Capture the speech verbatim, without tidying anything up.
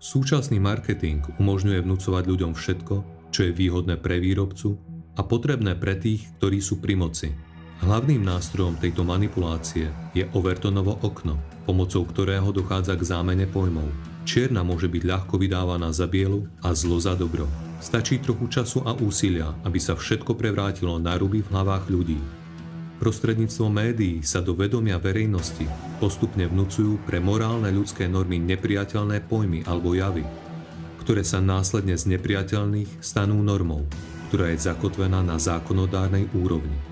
Súčasný marketing umožňuje vnúcovať ľuďom všetko, čo je výhodné pre výrobcu a potrebné pre tých, ktorí sú pri moci. Hlavným nástrojom tejto manipulácie je Overtonovo okno, pomocou ktorého dochádza k zámene pojmov. Čierna môže byť ľahko vydávaná za bielu a zlo za dobro. Stačí trochu času a úsilia, aby sa všetko prevrátilo na ruby v hlavách ľudí. Prostredníctvom médií sa do vedomia verejnosti postupne vnucujú pre morálne ľudské normy nepriateľné pojmy alebo javy, ktoré sa následne z nepriateľných stanú normou, ktorá je zakotvená na zákonodárnej úrovni.